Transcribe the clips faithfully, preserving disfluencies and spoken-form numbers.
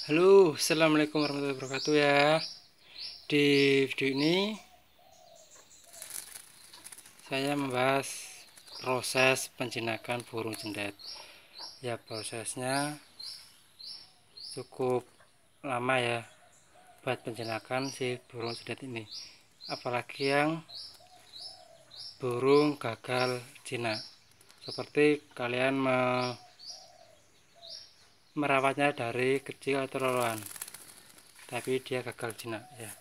Halo, assalamualaikum warahmatullahi wabarakatuh ya. Di video ini saya membahas proses penjinakan burung cendet. Ya, prosesnya cukup lama ya buat penjinakan si burung cendet ini. Apalagi yang burung gagal jinak. Seperti kalian me merawatnya dari kecil atau loloan, tapi dia gagal jinak ya.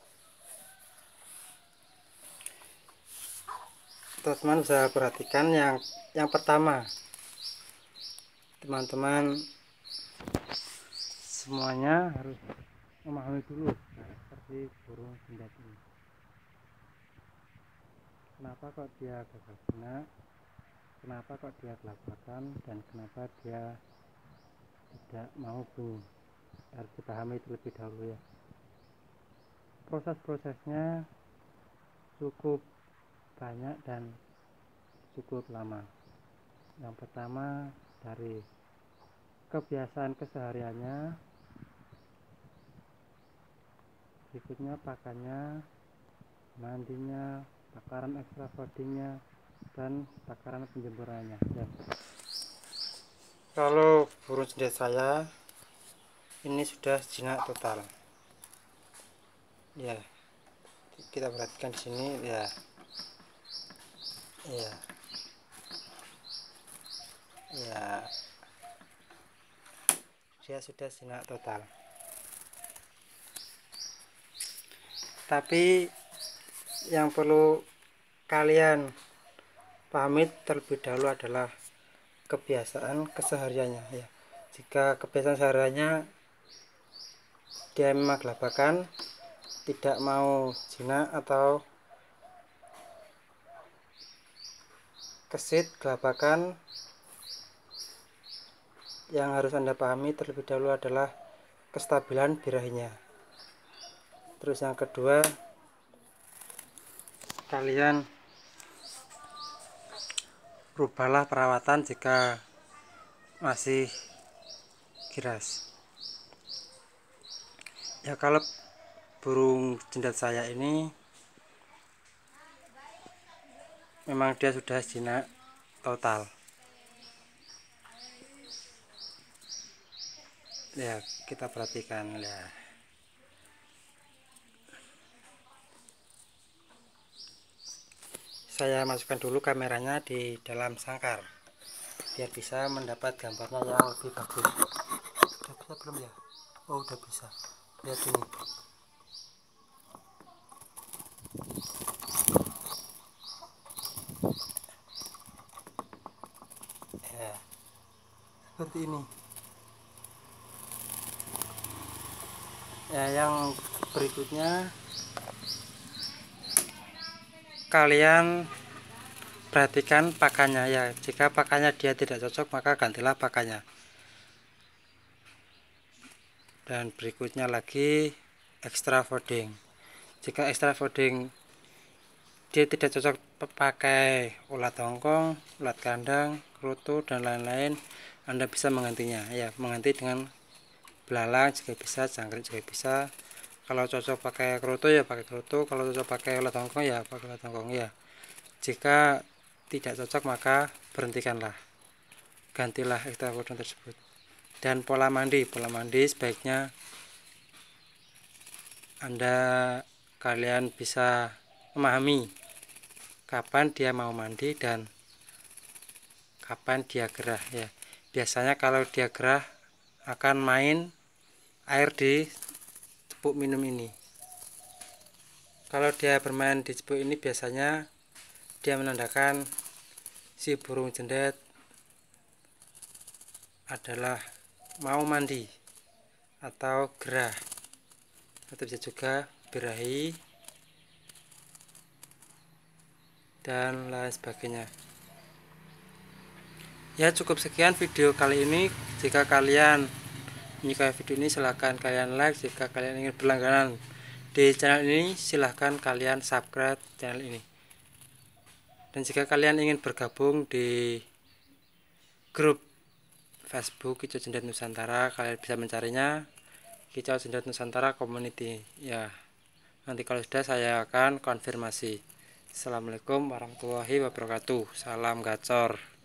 Teman-teman bisa perhatikan yang yang pertama, teman-teman semuanya harus memahami dulu seperti burung cendet ini. Kenapa kok dia gagal jinak, kenapa kok dia kelabakan, dan kenapa dia tidak mau bunyi, harus dipahami terlebih dahulu ya. Proses-prosesnya cukup banyak dan cukup lama. Yang pertama dari kebiasaan kesehariannya, berikutnya pakannya, mandinya, takaran extra feedingnya, dan takaran penjemurannya ya. Kalau burung cendet saya ini sudah jinak total ya, kita perhatikan di sini ya. Ya, ya, dia sudah jinak total. Tapi yang perlu kalian pahami terlebih dahulu adalah kebiasaan kesehariannya ya. Jika kebiasaan sehariannya dia memang gelabakan, tidak mau jinak atau kesit gelabakan, yang harus Anda pahami terlebih dahulu adalah kestabilan birahinya. Terus yang kedua, kalian rubahlah perawatan jika masih giras ya. Kalau burung cendet saya ini memang dia sudah jinak total ya, kita perhatikan ya. Saya masukkan dulu kameranya di dalam sangkar biar bisa mendapat gambarnya yang lebih bagus. Udah bisa belum ya? Oh, udah bisa. Lihat ini. Ya, seperti ini. Ya, yang berikutnya kalian perhatikan pakannya ya. Jika pakannya dia tidak cocok, maka gantilah pakannya. Dan berikutnya lagi extra feeding. Jika extra feeding dia tidak cocok pakai ulat hongkong, ulat kandang, kerutu, dan lain-lain, Anda bisa menggantinya ya. Mengganti dengan belalang juga bisa, jangkrik juga bisa. Kalau cocok pakai kerutu ya pakai kerutu, kalau cocok pakai ulat hongkong ya pakai ulat hongkong ya. Jika tidak cocok maka berhentikanlah, gantilah extra feeding tersebut. Dan pola mandi, pola mandi sebaiknya Anda kalian bisa memahami kapan dia mau mandi dan kapan dia gerah ya. Biasanya kalau dia gerah akan main air di cepuk minum ini. Kalau dia bermain di cepuk ini biasanya dia menandakan si burung cendet adalah mau mandi atau gerah, atau bisa juga birahi dan lain sebagainya ya. Cukup sekian video kali ini. Jika kalian menyukai video ini silahkan kalian like. Jika kalian ingin berlangganan di channel ini silahkan kalian subscribe channel ini. Dan jika kalian ingin bergabung di grup Facebook Kicau Cendet Nusantara, kalian bisa mencarinya Kicau Jenderal Nusantara Community ya. Nanti kalau sudah saya akan konfirmasi. Assalamualaikum warahmatullahi wabarakatuh. Salam gacor.